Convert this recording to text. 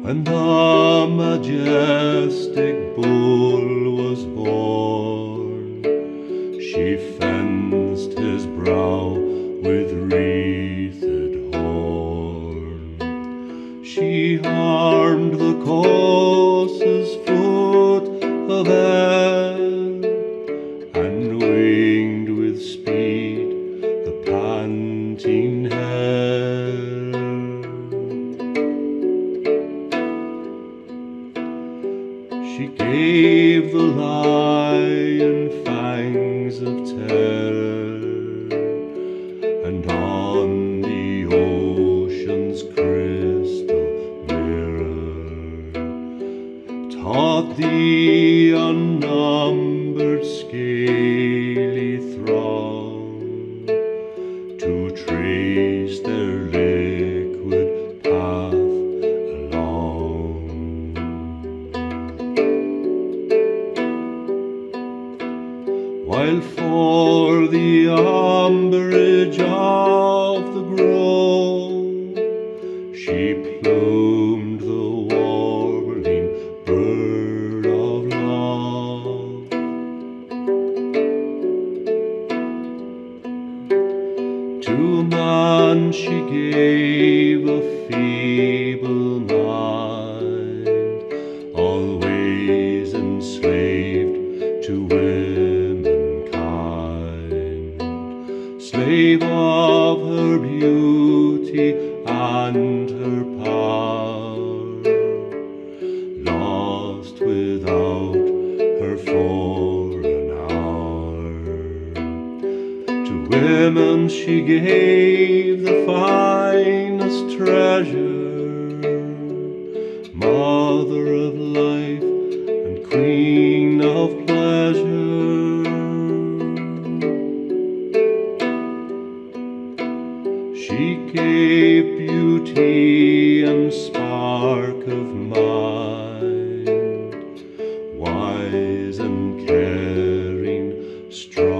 When the majestic bull was born, she fenced his brow with wreathed horn. She harmed the courser's foot of air, and winged with speed the panting hare. She gave the lion fangs of terror, and on the ocean's crystal mirror taught the unnumbered scaly throng to trace their liquid path along. While for the umbrage of the grove she plumed the warbling bird of love. To man she gave a feeble mind, always enslaved to womankind, slave of her beauty and her power, lost without her for an hour. To women she gave the finest treasure, mother of life and queen of pleasure. She gave beauty and spark of mind, wise and caring, strong